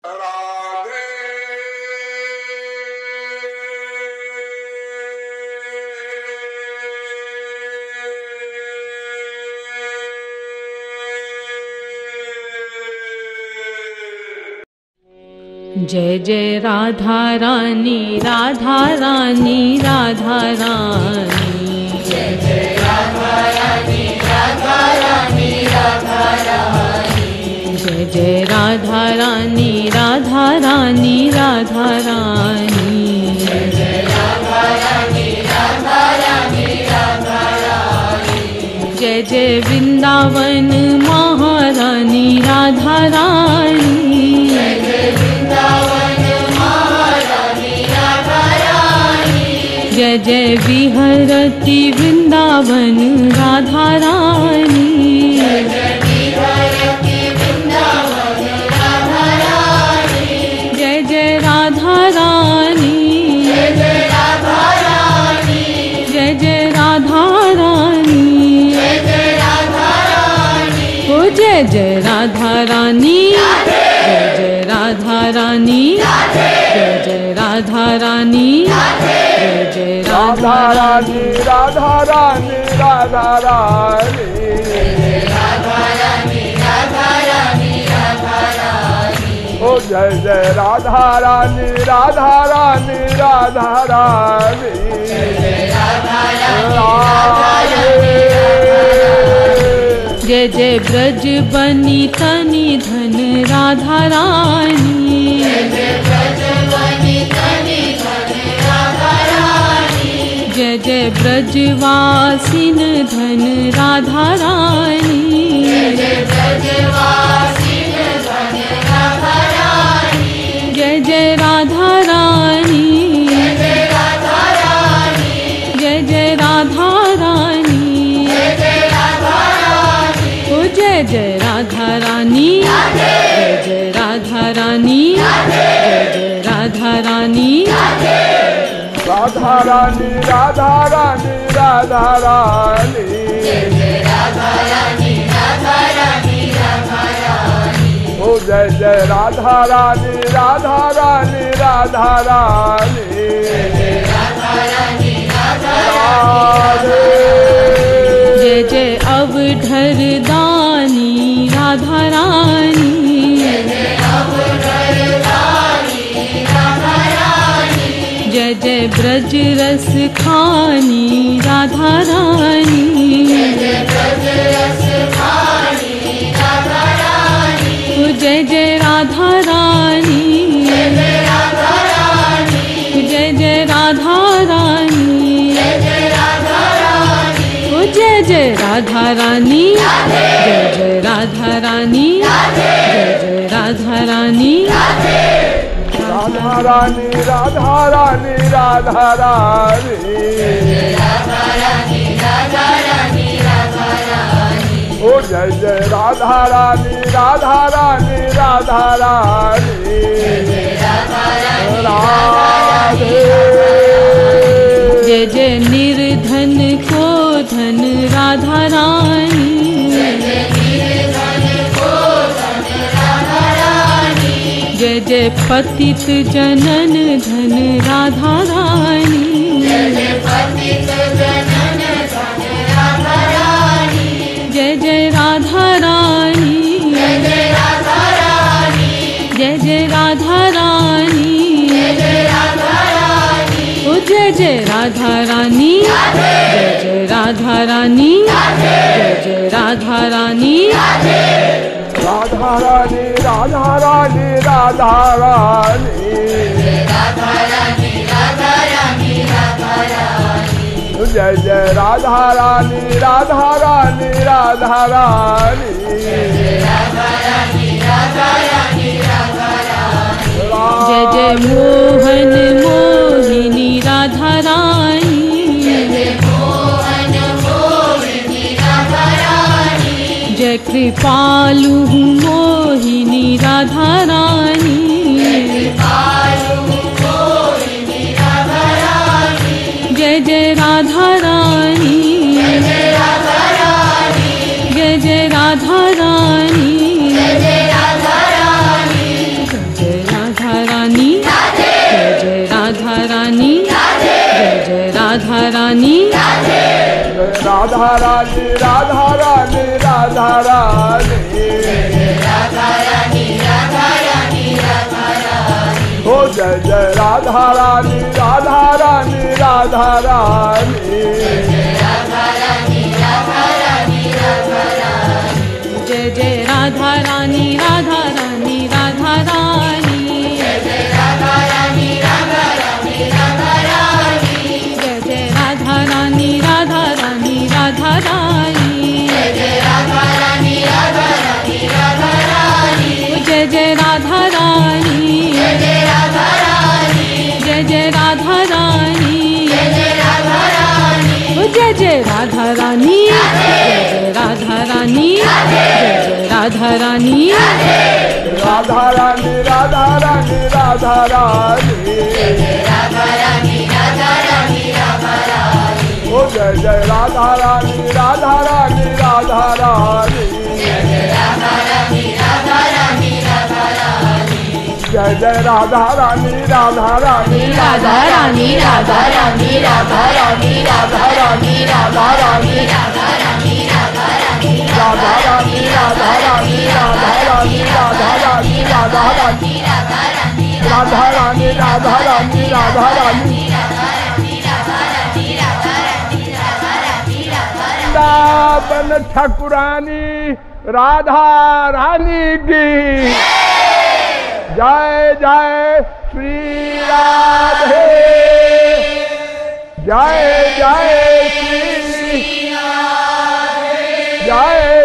राधे जय जय राधा रानी राधा रानी राधा रानी जय जय राधा रानी राधा रानी राधा रानी जय जय राधा रानी राधा रानी राधा रानी जय जय राधा रानी राधा रानी राधा रानी जय जय वृंदावन महारानी राधा रानी जय जय वृंदावन महारानी राधा रानी जय जय विहरती वृंदावन राधा रानी जय जय विहरती वृंदावन राधा रानी जय जय राधा रानी जय जय राधा रानी जय जय राधा रानी जय जय राधा रानी ओ जय जय राधा रानी जय जय राधा रानी जय जय राधा रानी जय जय राधा रानी राधा रानी राधा रानी राधा रानी राधा रानी राधा रानी ओ जय जय राधा रानी राधा रानी राधा रानी राधा जय जय ब्रज बनी तनी धन राधा रानी जय जय ब्रज बनी तनी धन राधा रानी जय जय ब्रजवासिन धन राधा रानी जय जय ब्रजवासिन धन राधा रानी जय जय राधा रानी जय जय राधा रानी जय जय राधा रानी जय जय राधा रानी ओ जय जय राधा रानी जय जय राधा रानी जय जय राधा रानी राधा रानी राधा रानी राधा रानी जय जय राधा रानी राधा रानी राधा रानी ओ जय जय राधा रानी राधा रानी राधा रानी राधा रानी राधा राधे जय जय अवधर दानी राधा रानी जय जय ब्रज रस खानी राधा रानी ओ जय जय राधा रानी जय जय राधा रानी ओ जय जय राधा रानी जय जय राधा रानी जय जय राधा रानी राधा रानी राधा रानी राधा रानी ओ जय जय राधा रानी राधा रानी राधा रानी राधे जय जय निर्धन को धन राधा रानी जय जय पतित जनन धन राधा रानी जय जय राधा रानी जय जय राधा रानी जय जय राधा रानी ओ जय जय राधा रानी जय जय राधा रानी जय जय राधा रानी राधा रानी राधा रानी राधा रानी जय जय राधा रानी राधा रानी राधा रानी जय जय मोहन मोहिनी राधा रानी जय कृपालु मोहिनी राधा रानी जय जय राधा रानी जय जय राधा रानी जय जय रानी राधा रानी राधा रानी राधा रानी राधा रानी राधा रानी हो जय जय राधा रानी राधा रानी राधा रानी राधा रानी राधा रानी राधा रानी जय जय राधा रानी राधा रानी राधा रानी जय जय राधा रानी राधा रानी राधा रानी जय जय राधा रानी राधा रानी राधा रानी जय जय राधा रानी राधा रानी राधा रानी जय जय राधा रानी जय जय राधा रानी जय जय राधा रानी जय जय राधा रानी जय जय राधा रानी जय जय राधा रानी जय जय राधा रानी राधा रानी राधा रानी राधा रानी जय जय राधा रानी राधा रानी राधा रानी हो जय जय राधा रानी राधा रानी राधा रानी जय जय राधा रानी राधा रानी राधा रानी जय जय राधा रानी राधा रानी राधा रानी राधा रानी राधा रानी राधा रानी राधा रानी राधा रानी राधा रानी राधा रानी राधा रानी राधा रानी राधा रानी राधा रानी राधा रानी राधा रानी राधा रानी वृंदावन ठाकुरानी राधा रानी की जय जय श्री राधे जय जय श्री जय